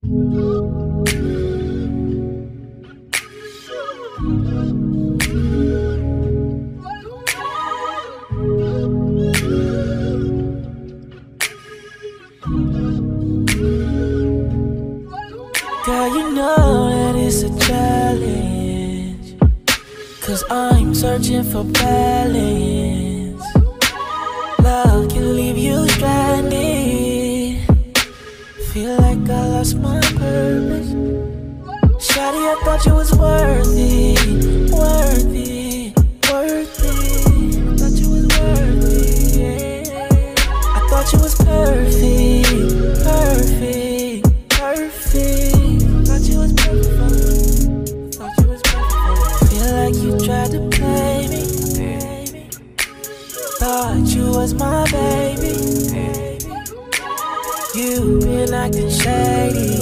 Girl, you know that it's a challenge, 'cause I'm searching for balance. Love can leave you stranded. Feel like I lost my purpose. Shawty, I thought you was worth it, worth it, worth it. I thought you was worth it, yeah. I thought you was perfect, perfect, perfect. Thought you was perfect, thought you was perfect. Feel like you tried to play me, baby. Thought you was my baby. You been acting shady.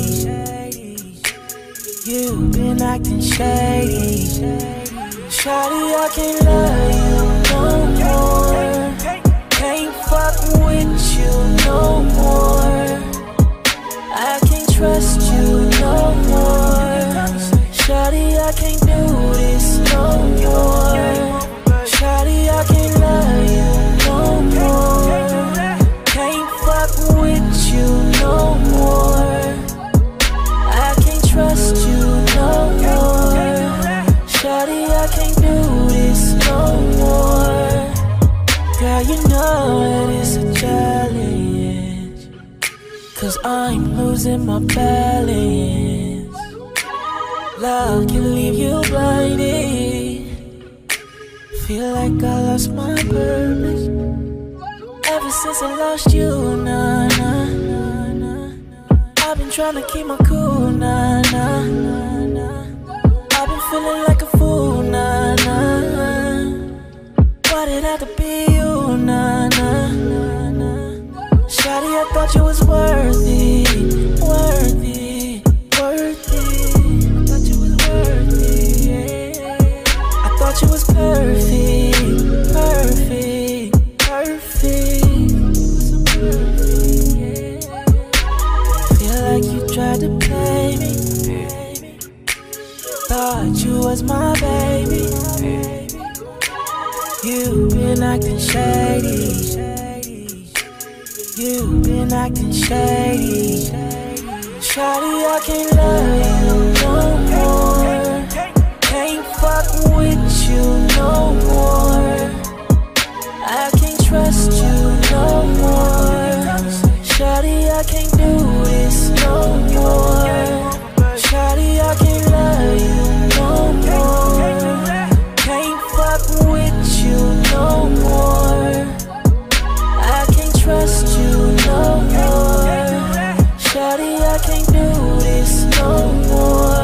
You been acting shady. Shawty, I can't love you no more. Can't fuck with you no more. I can't trust you no more. Shawty, I can't do this no more. Shawty, I can't love you no more. Can't fuck with you no more. I can't trust you no more. Shawty, I can't do this no more. Girl, you know that it's a challenge, 'cause I'm losing my balance. Love can leave you blinded. Feel like I lost my purpose. Ever since I lost you, nah, nah, nah, nah. I've been trying to keep my cool, nah, nah, nah, nah. I've been feeling like a fool, nah, nah, nah. Why did it have to be you, nah, nah, nah, nah. Shawty, I thought you was worth it, worth it, worth it. I thought you was worth it, yeah. I thought you was perfect, perfect, perfect. You was so perfect, yeah. Feel like you tried to play me, baby. Thought you was my baby. You been acting shady. You been acting shady. Shawty, I can't love you no more. Can't fuck with you no more. I can't trust you no more. Shawty, I can't do this no more. Shawty, I can't love you no more. Can't fuck with you no more. I can't trust you no more. Shawty, I can't do this no more.